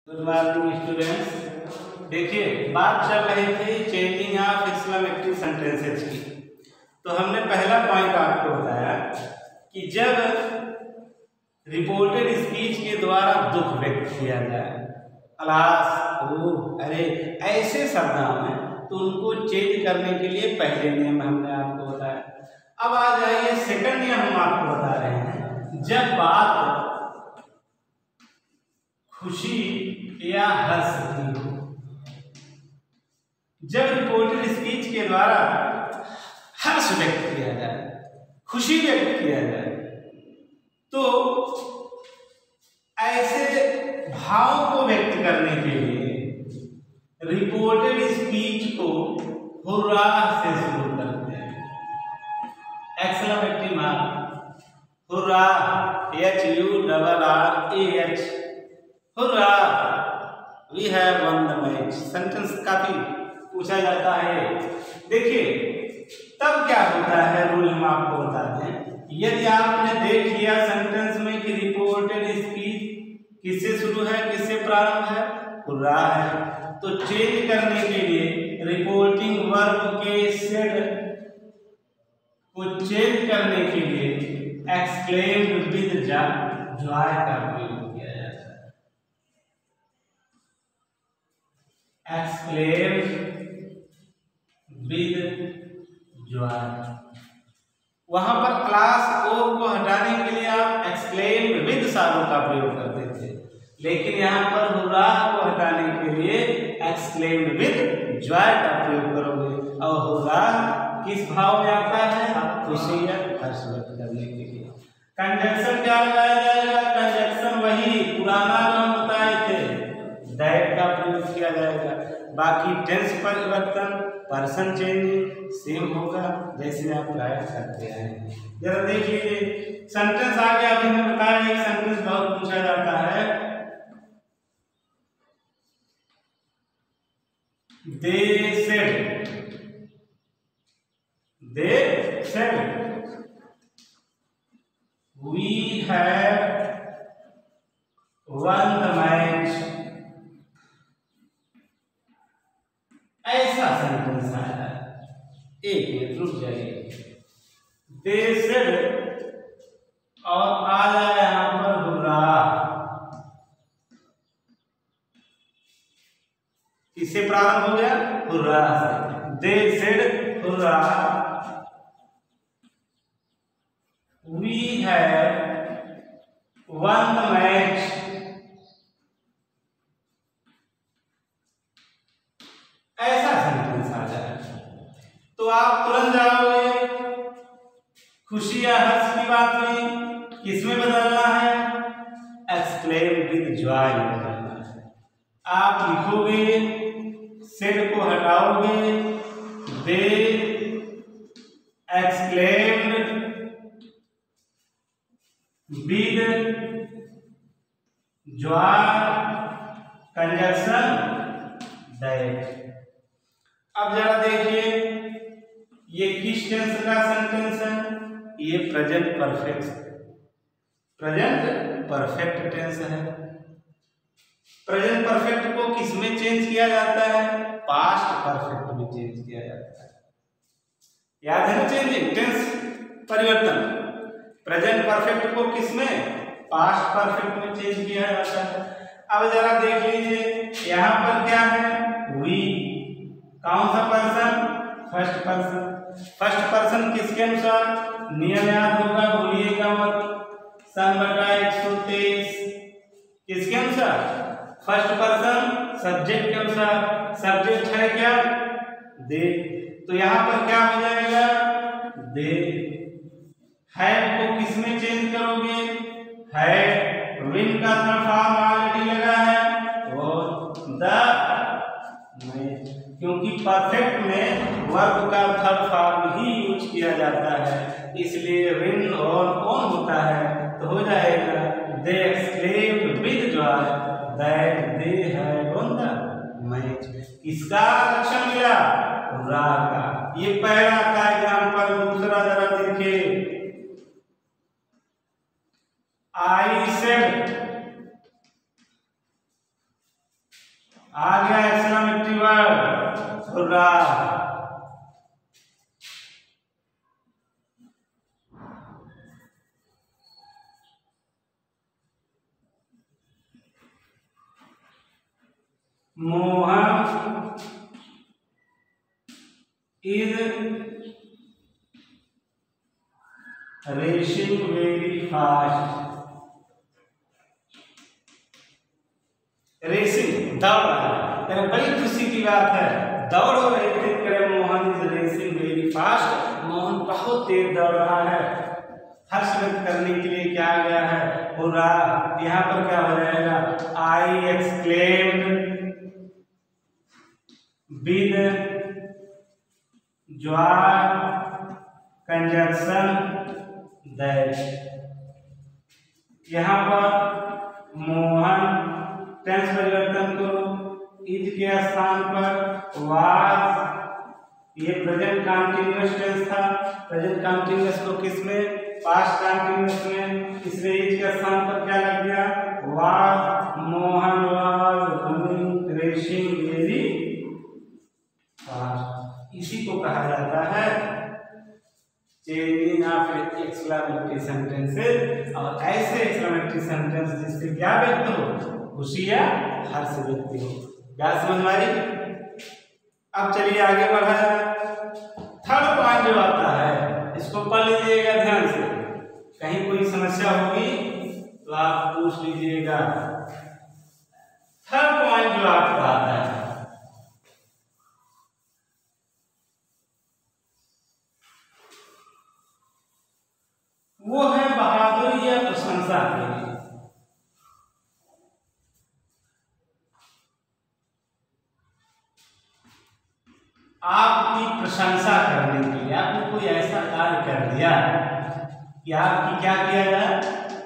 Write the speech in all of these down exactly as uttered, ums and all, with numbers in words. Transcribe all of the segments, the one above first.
Good morning students. देखिए, बात चल रही थी चेंजिंग ऑफ एक्सक्लेमेटरी सेंटेंसेस की। तो हमने पहला पॉइंट आपको बताया कि जब रिपोर्टेड स्पीच के द्वारा दुख व्यक्त किया जाए, अलास, ओह, अरे, ऐसे शब्दों में, तो उनको चेंज करने के लिए पहले नियम हमने आपको बताया। अब आ जाइए सेकंड नियम हम आपको बता रहे हैं। जब बात खुशी या हर्ष की हो, जब रिपोर्टेड स्पीच के द्वारा हर्ष व्यक्त किया जाए, खुशी व्यक्त किया जाए, तो ऐसे भाव को व्यक्त करने के लिए रिपोर्टेड स्पीच को हुर्रा से शुरू करते हैं। Exclamatory mark, hurrah, H U double R A H, hurrah, we have won the match. Sentence काफी पूछा जाता है। देखिए, तब क्या होता है, रूल हम आपको बता दें। यदि आपने देख लिया सेंटेंस में कि रिपोर्टेड स्पीच किससे शुरू है, किससे प्रारंभ है, हुर्रा है, तो चेंज करने के लिए रिपोर्टिंग वर्ब के सेड को चेंज करने के लिए एक्सक्लेम्ड विद जॉय का प्रयोग किया जाता है। एक्सक्लेम्ड विद जॉय, वहां पर क्लास ओ को हटाने के लिए आप एक्सक्लेम्ड विद सारो का प्रयोग करते थे, लेकिन यहाँ पर हुर्रा को हटाने के लिए एक्सक्लेम्ड विद जॉय का प्रयोग करोगे। और हुर्रा किस भाव में आता है, खुशी या हर्ष व्यक्त करने के लिए। कंजक्शन क्या लगाया जाएगा, कंजक्शन वही पुराना जो हम बताए थे, दैट का प्रयोग किया जाएगा। बाकी टेंस परिवर्तन, पर्सन चेंजिंग सेम होगा जैसे आप राइट करते हैं। जरा देख लीजिए सेंटेंस आगे अभी मैं बताया, एक सेंटेंस बहुत पूछा जाता है। They said, they said we have won the match. ऐसा सेंटेंस आया, एक मिनट रुक जाइए। दे सेड और आ जाए यहां पर हुर्रा, किससे प्रारंभ हो गया, हुर्रा से। They said hurrah we have won the match. ऐसा सेंटेंस आ जाए तो आप तुरंत जाओगे, खुशी या हर्ष की बात में किसमें बदलना है, एक्सक्लेम विद जॉय में बदलना है। आप लिखोगे, सेड को हटाओगे, they exclaimed with joy, conjunction that. अब जरा देखिए ये किस टेंस का सेंटेंस है, ये present perfect, present perfect tense है। प्रेजेंट परफेक्ट को किसमें चेंज किया जाता है, पास्ट परफेक्ट में चेंज किया जाता है। याद है ना, चेंजिंग टेंस परिवर्तन। प्रेजेंट परफेक्ट को किसमें, पास्ट परफेक्ट में चेंज किया जाता है। अब जरा देख लीजिए यहां पर क्या है, वी, कौन सा person, first person. First person किसके अनुसार, नियम याद होगा, भूलिएगा मत, सन बटा एक सौ तेईस किसके अनुसार, फर्स्ट पर्सन सब्जेक्ट के अनुसार। सब्जेक्ट है क्या, दे, तो यहां पर क्या हो जाएगा, दे। हैव को किसमें चेंज करोगे, हैव, विन का थर्ड फॉर्म ऑलरेडी लगा है, और द, क्योंकि परफेक्ट में वर्ब का थर्ड फॉर्म ही यूज किया जाता है, इसलिए विन और ऑन होता है, तो हो जाएगा they exclaimed with joy that they had won the match. किसका लक्षण मिला, हुर्रा का। ये पहला था एग्जांपल। दूसरा जरा देखिए, आई सेड आ गया exclamatory word hurrah. Mohan is racing very fast. Racing दौड़ रहा है, बड़ी खुशी की बात है। दौड़ हो रही थी करे Mohan is racing very fast, Mohan बहुत तेज दौड़ रहा है। हर्ष व्यक्त करने के लिए क्या आ गया है हुर्रा। यहाँ पर क्या हो जाएगा, I exclaimed with joy conjunction that. यहाँ पर मोहन टेंस परिवर्तन करो, इज के स्थान पर वाज, ये प्रेजेंट कंटीन्यूअस टेंस था। प्रेजेंट कंटीन्यूअस को किसमें, पास्ट कंटीन्यूअस में, इसलिए इज के स्थान पर क्या लग गया was. Mohan was running racing very fast. इसी को कहा जाता है चेंजिंग ऑफ एक्सक्लेमेटरी सेंटेंसेस। और ऐसे एक्सक्लेमेटरी सेंटेंस जिससे क्या व्यक्त हो, खुशी या हर्ष व्यक्ति हो। क्या समझ में आ रही? अब चलिए आगे बढ़ा जाए। थर्ड पॉइंट जो आता है इसको पढ़ लीजिएगा ध्यान से, कहीं कोई समस्या होगी तो आप पूछ लीजिएगा। थर्ड पॉइंट जो आपका आता है वो है बहादुरी या प्रशंसा के लिए। आपकी प्रशंसा करने के लिए, आपने कोई ऐसा कार्य कर दिया कि आपकी क्या किया जाए,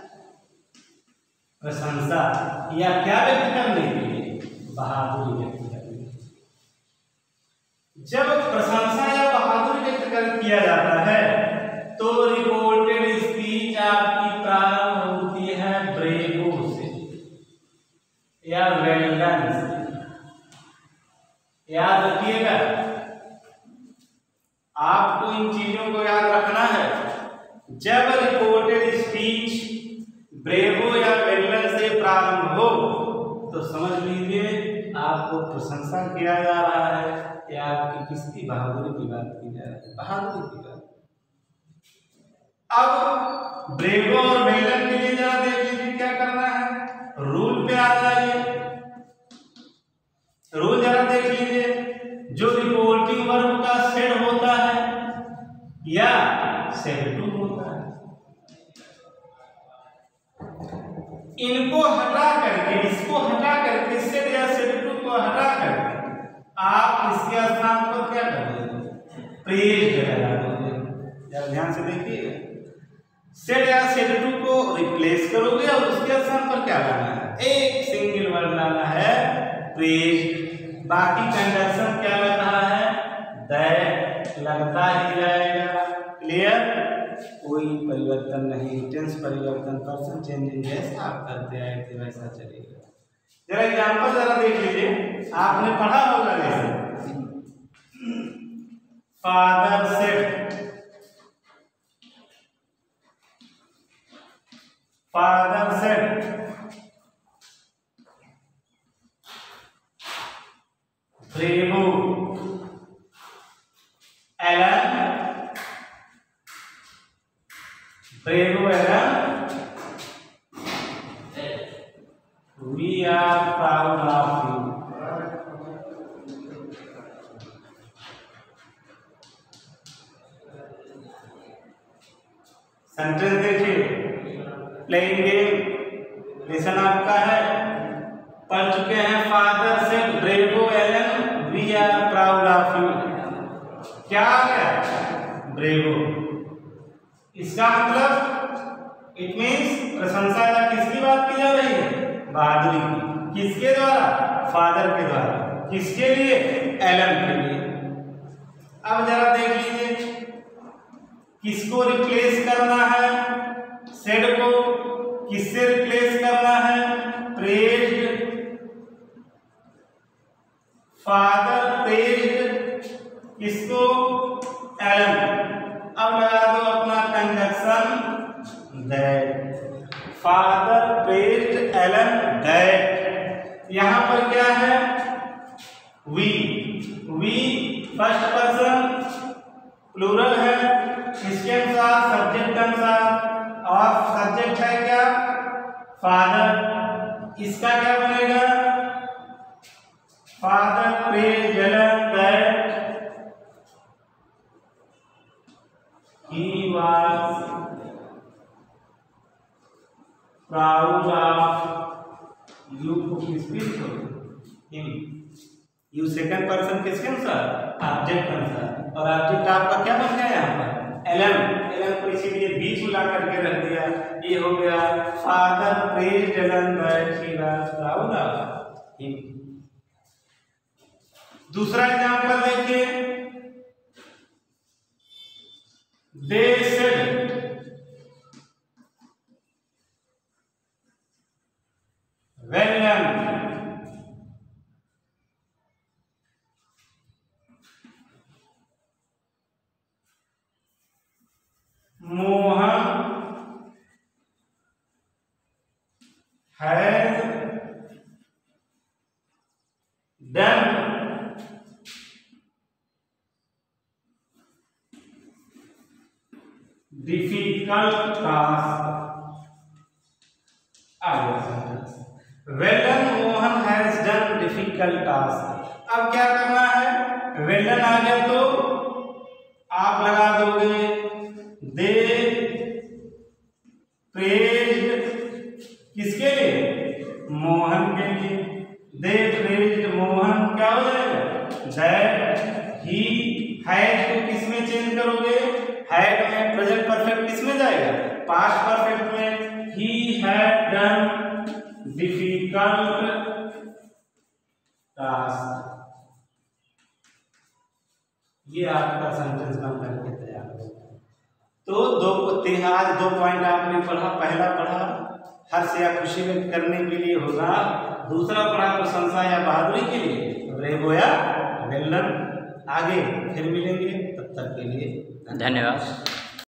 प्रशंसा, या क्या व्यक्त करने के लिए, बहादुरी व्यक्त करने के लिए। जब प्रशंसा या बहादुरी व्यक्त कर किया जाता है तो रिपोर्टेड स्पीच आपकी प्रारंभ होती है ब्रेवो से या वेल डन से। याद रखिएगा, आपको इन चीजों को याद रखना है। जब रिपोर्टेड स्पीच ब्रेवो या वेल डन से प्रारंभ हो तो समझ लीजिए आपको प्रशंसा किया जा रहा है या आपकी किसकी बहादुरी की बात की जा रही है, बहादुरी की बात। अब ब्रेवो और वेल डन के लिए जरा देख लीजिए क्या करना है। रूल पे आ जाइए, रूल जरा देख लीजिए। जो रिपोर्टिंग वर्ब का सेड होता है या सेड टू होता है, इनको हटा करके, इसको हटा करके, सेड या सेड टू को हटा करके आप इसके स्थान पर क्या कर दोगे, प्रेज लगा दोगे। जरा ध्यान से देखिए, सेड या सेड टू को रिप्लेस करोगे और उसके स्थान पर क्या लाना है, एक सिंगल वर्ड लाना है प्रेज। बाकी कंजंक्शन क्या लग रहा है, दैट लगता ही जाएगा। क्लियर, कोई परिवर्तन नहीं, टेंस परिवर्तन, पर्सन चेंजिंग जैसा आप करते आए थे वैसा चलेगा। जरा एग्जांपल जरा देख लीजिए, आपने पढ़ा होगा जैसे father said, father said bravo Alan, bravo Alan we are proud of you. Sentence देखिए, प्लेइंग गेम लेसन आपका है, पढ़ चुके हैं। फादर से bravo Alan we are proud of you, क्या आ गया, ब्रेवो। इसका मतलब इट मीन्स प्रशंसा या किसकी बात की जा रही है, बहादुरी की। किसके द्वारा, फादर के द्वारा। किसके लिए, एलन के लिए। अब जरा देख लीजिए, किसको रिप्लेस करना है, सेड को किससे रिप्लेस करना है, प्रेज्ड फादर प्रेज्ड किसको? एलन। अब लगा दो अपना conjunction that. Father praised Alan that. यहां पर क्या है? We. We first person plural है, किसके अनुसार? सब्जेक्ट के अनुसार। और सब्जेक्ट है क्या? फादर। इसका क्या बनेगा? Father praised Alan that he was proud of you को किस किसको? him। यू सेकंड पर्सन किसके अनुसार? ऑब्जेक्ट के अनुसार। और ऑब्जेक्ट आपका क्या बन गया यहाँ पर? एलन। एलन को इसीलिए बीच में ला करके रख दिया। ये हो गया father praised Alan that he was proud of him। दूसरा एग्जांपल देखिए। They said well done Mohan has done difficult task। Well done Mohan has done difficult task। अब क्या करना है? well done आ गया तो आप लगा दोगे दे praised किसके लिए? मोहन के लिए। दे praised मोहन क्या हो जाएगा? that he had को किस में चेंज करोगे? had में प्रेजेंट परफेक्ट किस में जाएगा? पास्ट परफेक्ट में। he had done difficult task। ये आपका सेंटेंस बन करके तैयार हो गया। तो दो आज दो पॉइंट आपने पढ़ा। पहला पढ़ा हर्ष या खुशी व्यक्त करने के लिए होगा। दूसरा पढ़ा प्रशंसा या बहादुरी के लिए, ब्रेवो या वेल डन। आगे फिर मिलेंगे, तब तक के लिए धन्यवाद।